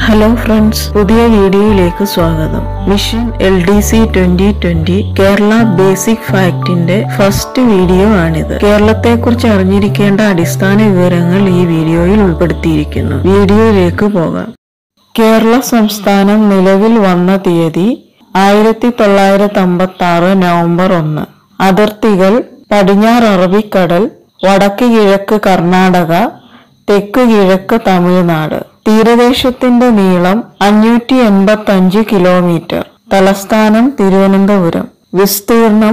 Hello friends, പുതിയ വീഡിയോയിലേക്ക് സ്വാഗതം. മിഷൻ LDC 2020 കേരള ബേസിക് ഫാക്ടിന്റെ ഫസ്റ്റ് വീഡിയോ ആണിത്. കേരളത്തെക്കുറിച്ച് അറിഞ്ഞിരിക്കേണ്ട അടിസ്ഥാന വിവരങ്ങൾ ഈ വീഡിയോയിൽ ഉൾപ്പെടുത്തിയിരിക്കുന്നു. വീഡിയോയിലേക്ക് പോകാം. കേരള സംസ്ഥാനം നിലവിൽ വന്ന തീയതി 1956 നവംബർ 1. അതിർത്തികൾ പടിഞ്ഞാറ് അറബിക്കടൽ, വടക്ക് കിഴക്ക് കർണാടക, തെക്ക് കിഴക്ക് തമിഴ്നാട്. തീരദേശത്തിന്റെ നീളം 585 കിലോമീറ്റർ. തലസ്ഥാനം തിരുവനന്തപുരം. വിസ്തീർണം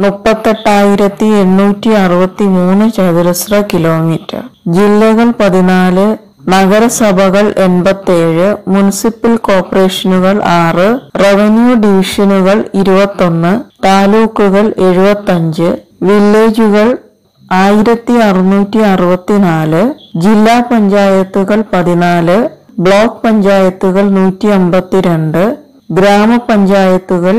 38,863 ചതുരശ്ര കിലോമീറ്റർ. ജില്ലകൾ 14, നഗരസഭകൾ 87, മുനിസിപ്പൽ കോർപ്പറേഷനുകൾ 6, റവന്യൂ ഡിവിഷനുകൾ 21, താലൂക്കുകൾ 75, വില്ലേജുകൾ 1664, ജില്ലാ പഞ്ചായത്തുകൾ 14, ബ്ലോക്ക് പഞ്ചായത്തുകൾ 152, ഗ്രാമപഞ്ചായത്തുകൾ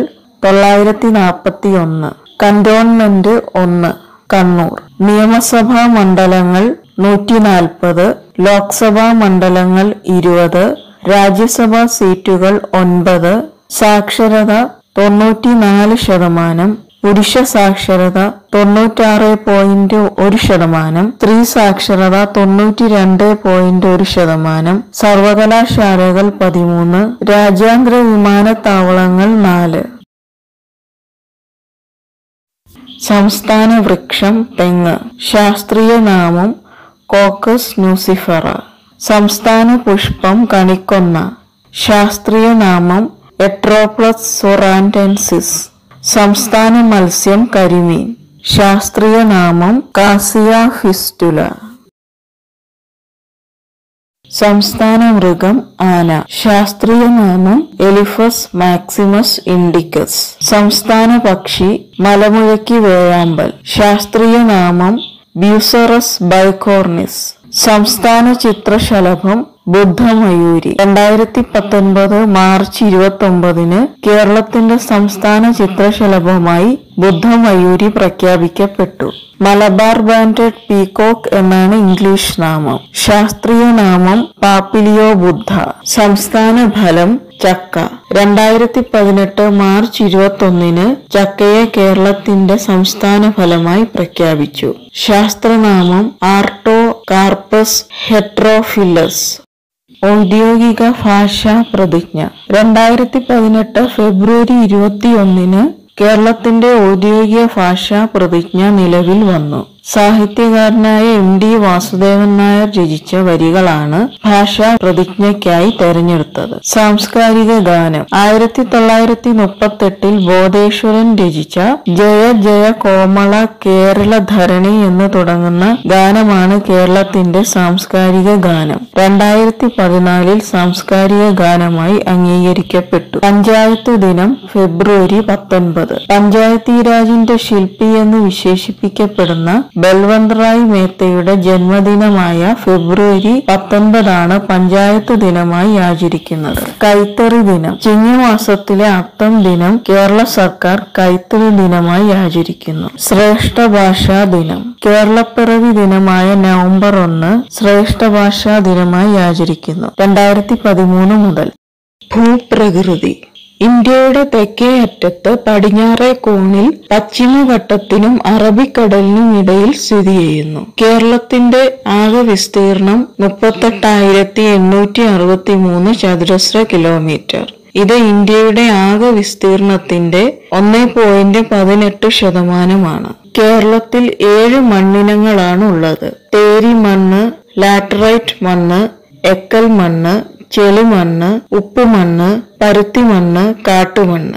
941, കന്റോൺമെന്റ് 1 കണ്ണൂർ. നിയമസഭാ മണ്ഡലങ്ങൾ 140, ലോക്സഭാ മണ്ഡലങ്ങൾ 20, രാജ്യസഭാ സീറ്റുകൾ 9. സാക്ഷരത 94%, പുരുഷ സാക്ഷരത 96.1%, സ്ത്രീ സാക്ഷരത 92.1%, സർവകലാശാലകൾ 13, രാജ്യാന്തര വിമാനത്താവളങ്ങൾ 4. സംസ്ഥാന വൃക്ഷം തെങ്ങ്. ശാസ്ത്രീയ നാമം കോക്കസ് ന്യൂസിഫറ. സംസ്ഥാന പുഷ്പം കണിക്കൊന്ന. ശാസ്ത്രീയ നാമം എട്രോപ്ലസ് സൊറാന്റൻസിസ്. സംസ്ഥാന മത്സ്യം കരിമീൻ. ശാസ്ത്രീയ നാമം കാസിയ ഫിസ്റ്റുല. സംസ്ഥാന മൃഗം ആന. ശാസ്ത്രീയ നാമം എലിഫസ് മാക്സിമസ് ഇൻഡിക്കസ്. സംസ്ഥാന പക്ഷി മലമുഴക്കി വേഴാമ്പൽ. ശാസ്ത്രീയ നാമം ബ്യൂസറസ് ബൈകോർണിസ്. സംസ്ഥാന ചിത്രശലഭം ബുദ്ധമയൂരി. 2019 മാർച്ച് 29 കേരളത്തിന്റെ സംസ്ഥാന ചിത്രശലഭമായി ബുദ്ധമയൂരി പ്രഖ്യാപിക്കപ്പെട്ടു. മലബാർ ബാൻഡഡ് പീകോക്ക് എന്നാണ് ഇംഗ്ലീഷ് നാമം. ശാസ്ത്രീയ നാമം പാപ്പിലിയോ ബുദ്ധ. സംസ്ഥാന ഫലം ചക്ക. 2018 മാർച്ച് 21 ചക്കയെ കേരളത്തിന്റെ സംസ്ഥാന ഫലമായി പ്രഖ്യാപിച്ചു. ശാസ്ത്രനാമം ആർട്ടോ കാർപ്പസ് ഹെട്രോഫിലസ്. ഔദ്യോഗിക ഭാഷാ പ്രതിജ്ഞ. 2018 ഫെബ്രുവരി 21 കേരളത്തിന്റെ ഔദ്യോഗിക ഭാഷാ പ്രതിജ്ഞ നിലവിൽ വന്നു. സാഹിത്യകാരനായ MD വാസുദേവൻ നായർ രചിച്ച വരികളാണ് ഭാഷാ പ്രതിജ്ഞയ്ക്കായി തെരഞ്ഞെടുത്തത്. സാംസ്കാരിക ഗാനം. 1938 ബോധേശ്വരൻ രചിച്ച ജയ ജയ കോമള കേരള ധരണി എന്ന് തുടങ്ങുന്ന ഗാനമാണ് കേരളത്തിന്റെ സാംസ്കാരിക ഗാനം. 2014 സാംസ്കാരിക ഗാനമായി അംഗീകരിക്കപ്പെട്ടു. പഞ്ചായത്ത് ദിനം ഫെബ്രുവരി 19. പഞ്ചായത്തി രാജിന്റെ ശില്പി എന്ന് വിശേഷിപ്പിക്കപ്പെടുന്ന ബൽവന്ത് റായ് മേത്തയുടെ ജന്മദിനമായ ഫെബ്രുവരി 19 പഞ്ചായത്ത് ദിനമായി ആചരിക്കുന്നത്. കൈത്തറി ദിനം. ചിങ്ങമാസത്തിലെ അത്തം ദിനം കേരള സർക്കാർ കൈത്തറി ദിനമായി ആചരിക്കുന്നു. ശ്രേഷ്ഠ ഭാഷാ ദിനം. കേരളപ്പിറവി ദിനമായ നവംബർ 1 ശ്രേഷ്ഠ ഭാഷാ ദിനമായി ആചരിക്കുന്നു. 2013 മുതൽ. ഭൂപ്രകൃതി. ഇന്ത്യയുടെ തെക്കേ അറ്റത്ത് പടിഞ്ഞാറേ കോണിൽ പശ്ചിമഘട്ടത്തിനും അറബിക്കടലിനും ഇടയിൽ സ്ഥിതി ചെയ്യുന്നു. കേരളത്തിന്റെ ആകെ വിസ്തീർണം 38,863 ചതുരശ്ര കിലോമീറ്റർ. ഇത് ഇന്ത്യയുടെ ആകെ വിസ്തീർണത്തിന്റെ 1.18%. കേരളത്തിൽ 7 മണ്ണിനങ്ങളാണ് ഉള്ളത്. തേരി മണ്ണ്, ലാറ്ററൈറ്റ് മണ്ണ്, എക്കൽ മണ്ണ്, ചെളിമണ്ണ്, ഉപ്പുമണ്ണ്, പരുത്തിമണ്ണ്, കാട്ടുമണ്ണ്.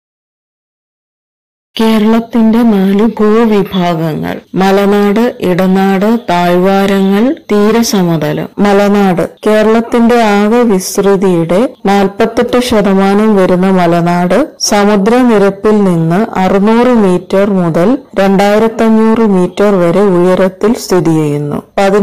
കേരളത്തിന്റെ 4 ഭൂവിഭാഗങ്ങൾ: മലനാട്, ഇടനാട്, താഴ്വാരങ്ങൾ, തീരസമതലം. മലനാട്. കേരളത്തിന്റെ ആകെ വിസ്തൃതിയുടെ 48% വരുന്ന മലനാട് സമുദ്രനിരപ്പിൽ നിന്ന് 600 മീറ്റർ മുതൽ 2500 മീറ്റർ വരെ ഉയരത്തിൽ സ്ഥിതി ചെയ്യുന്നു.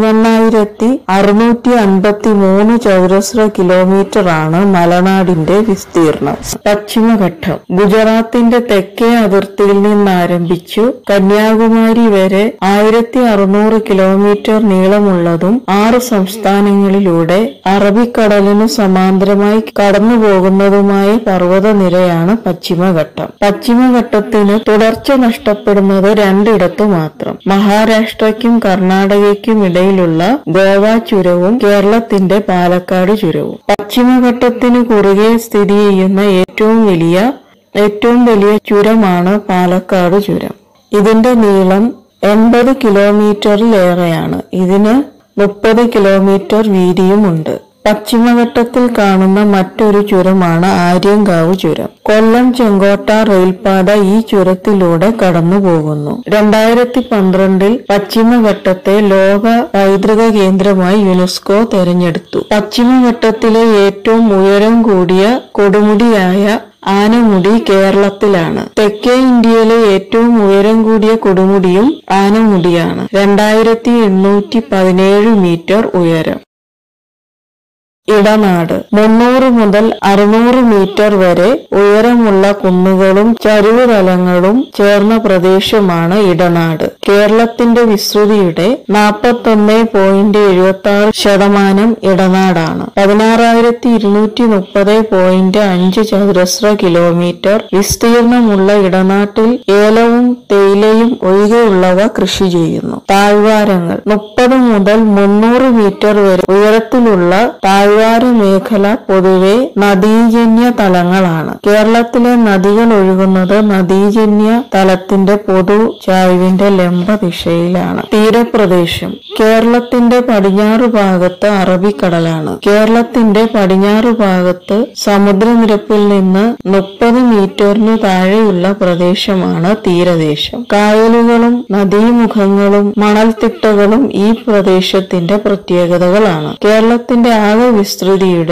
11,653 ചതുരശ്ര കിലോമീറ്റർ ആണ് മലനാടിന്റെ വിസ്തീർണം. പശ്ചിമഘട്ടം. ഗുജറാത്തിന്റെ തെക്കേ അതിർത്തി അതിർത്തിയിൽ നിന്നാരംഭിച്ചു കന്യാകുമാരി വരെ 1600 കിലോമീറ്റർ നീളമുള്ളതും 6 സംസ്ഥാനങ്ങളിലൂടെ അറബിക്കടലിനു സമാന്തരമായി കടന്നുപോകുന്നതുമായ പർവ്വതനിരയാണ് പശ്ചിമഘട്ടം. പശ്ചിമഘട്ടത്തിന് തുടർച്ച നഷ്ടപ്പെടുന്നത് രണ്ടിടത്തു മാത്രം. മഹാരാഷ്ട്രയ്ക്കും കർണാടകയ്ക്കും ഇടയിലുള്ള ഗോവ ചുരവും കേരളത്തിന്റെ പാലക്കാട് ചുരവും. പശ്ചിമഘട്ടത്തിന് കുറുകെ സ്ഥിതി ചെയ്യുന്ന ഏറ്റവും വലിയ ചുരമാണ് പാലക്കാട് ചുരം. ഇതിന്റെ നീളം 80 കിലോമീറ്ററിലേറെയാണ്. ഇതിന് 30 കിലോമീറ്റർ വീതിയുമുണ്ട്. പശ്ചിമഘട്ടത്തിൽ കാണുന്ന മറ്റൊരു ചുരമാണ് ആര്യങ്കാവ് ചുരം. കൊല്ലം ചെങ്കോട്ട റെയിൽപാത ഈ ചുരത്തിലൂടെ കടന്നുപോകുന്നു. 2012 പശ്ചിമഘട്ടത്തെ ലോക പൈതൃക കേന്ദ്രമായി യുനെസ്കോ തെരഞ്ഞെടുത്തു. പശ്ചിമഘട്ടത്തിലെ ഏറ്റവും ഉയരം കൂടിയ കൊടുമുടിയായ ആനമുടി കേരളത്തിലാണ്. തെക്കേ ഇന്ത്യയിലെ ഏറ്റവും ഉയരം കൂടിയ കൊടുമുടിയും ആനമുടിയാണ്. 2817 മീറ്റർ ഉയരം. ഇടനാട് 300 മുതൽ 600 മീറ്റർ വരെ ഉയരമുള്ള കുന്നുകളും ചരിവുതലങ്ങളും ചേർന്ന പ്രദേശമാണ് ഇടനാട്. കേരളത്തിന്റെ വിസ്തൃതിയുടെ 41.76% ഇടനാടാണ്. 16,230.5 ചതുരശ്ര കിലോമീറ്റർ വിസ്തീർണമുള്ള ഇടനാട്ടിൽ ഏലവും തേയിലയും ഒഴികെയുള്ളവ കൃഷി ചെയ്യുന്നു. താഴ്വാരങ്ങൾ 30 മുതൽ 300 മീറ്റർ വരെ ഉയരത്തിലുള്ള താഴ്വാര മേഖല പൊതുവെ നദീജന്യ തലങ്ങളാണ്. കേരളത്തിലെ നദികൾ ഒഴുകുന്നത് നദീജന്യ തലത്തിന്റെ പൊതു ചായ്വിന്റെ ലംബ ദിശയിലാണ്. തീരപ്രദേശം കേരളത്തിന്റെ പടിഞ്ഞാറ് ഭാഗത്ത് അറബിക്കടലാണ്. കേരളത്തിന്റെ പടിഞ്ഞാറ് ഭാഗത്ത് സമുദ്രനിരപ്പിൽ നിന്ന് 30 മീറ്ററിനു താഴെയുള്ള പ്രദേശമാണ് തീരദേശം. കായലുകളും നദീമുഖങ്ങളും മണൽത്തിട്ടകളും ഈ പ്രദേശത്തിന്റെ പ്രത്യേകതകളാണ്. കേരളത്തിന്റെ ആകെ വിസ്തൃതിയുടെ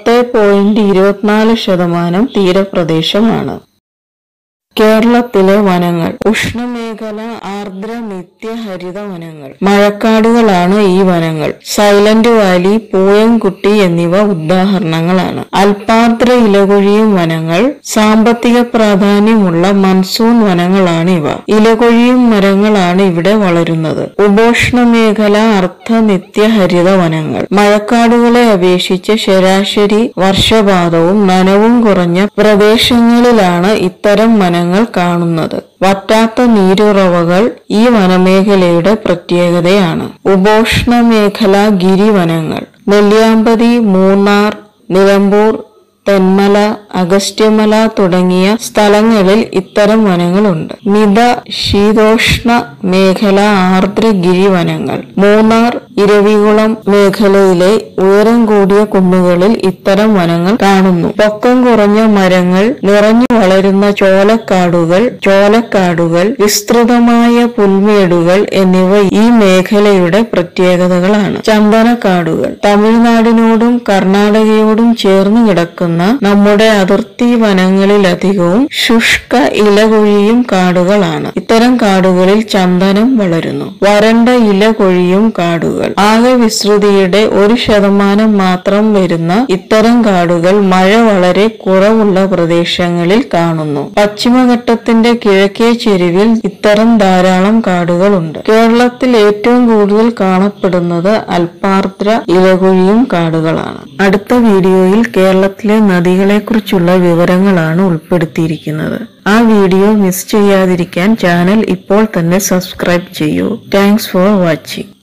10.24% തീരപ്രദേശമാണ്. കേരളത്തിലെ വനങ്ങൾ ഉഷ്ണമേഖല ആർദ്ര നിത്യഹരിത വനങ്ങൾ. മഴക്കാടുകളാണ് ഈ വനങ്ങൾ. സൈലന്റ് വാലി, പൂയംകുട്ടി എന്നിവ ഉദാഹരണങ്ങളാണ്. അൽപാർദ്ര ഇലകൊഴിയും വനങ്ങൾ സാമ്പത്തിക പ്രാധാന്യമുള്ള മൺസൂൺ വനങ്ങളാണ് ഇവ. ഇലകൊഴിയും മരങ്ങളാണ് ഇവിടെ വളരുന്നത്. ഉപോഷ്ണമേഖല അർദ്ധ നിത്യഹരിത വനങ്ങൾ. മഴക്കാടുകളെ അപേക്ഷിച്ച് ശരാശരി വർഷപാതവും നനവും കുറഞ്ഞ പ്രദേശങ്ങളിലാണ് ഇത്തരം വനങ്ങൾ കാണുന്നത്. വറ്റാത്ത നീരുറവകൾ ഈ വനമേഖലയുടെ പ്രത്യേകതയാണ്. ഉപോഷ്ണമേഖല ഗിരിവനങ്ങൾ. നെല്ലിയാമ്പതി, മൂന്നാർ, നിലമ്പൂർ, തെന്മല, അഗസ്ത്യമല തുടങ്ങിയ സ്ഥലങ്ങളിൽ ഇത്തരം വനങ്ങളുണ്ട്. മിത ശീതോഷ്ണ മേഖല ആർദ്ര ഗിരിവനങ്ങൾ. മൂന്നാർ, ഇരവികുളം മേഖലയിലെ ഉയരം കൂടിയ കുന്നുകളിൽ ഇത്തരം വനങ്ങൾ കാണുന്നു. പൊക്കം കുറഞ്ഞ മരങ്ങൾ നിറഞ്ഞു വളരുന്ന ചോലക്കാടുകൾ, വിസ്തൃതമായ പുൽമേടുകൾ എന്നിവ ഈ മേഖലയുടെ പ്രത്യേകതകളാണ്. ചന്ദനക്കാടുകൾ തമിഴ്നാടിനോടും കർണാടകയോടും ചേർന്ന് കിടക്കുന്ന നമ്മുടെ അതിർത്തി വനങ്ങളിലധികവും ശുഷ്ക ഇലകൊഴിയും കാടുകളാണ്. ഇത്തരം കാടുകളിൽ ചന്ദനം വളരുന്നു. വരണ്ട ഇലകൊഴിയും കാടുകൾ. ആകെ വിസ്തൃതിയുടെ 1% മാത്രം വരുന്ന ഇത്തരം കാടുകൾ മഴ വളരെ കുറവുള്ള പ്രദേശങ്ങളിൽ കാണുന്നു. പശ്ചിമഘട്ടത്തിന്റെ കിഴക്കേ ചെരുവിൽ ഇത്തരം ധാരാളം കാടുകളുണ്ട്. കേരളത്തിൽ ഏറ്റവും കൂടുതൽ കാണപ്പെടുന്നത് അൽപാർദ്ര ഇലകൊഴിയും കാടുകളാണ്. അടുത്ത വീഡിയോയിൽ കേരളത്തിലെ നദികളെ കുറിച്ചുള്ള വിവരങ്ങളാണ് ഉൾപ്പെടുത്തിയിരിക്കുന്നത്. ആ വീഡിയോ മിസ് ചെയ്യാതിരിക്കാൻ ചാനൽ ഇപ്പോൾ തന്നെ സബ്സ്ക്രൈബ് ചെയ്യൂ. Thanks for watching.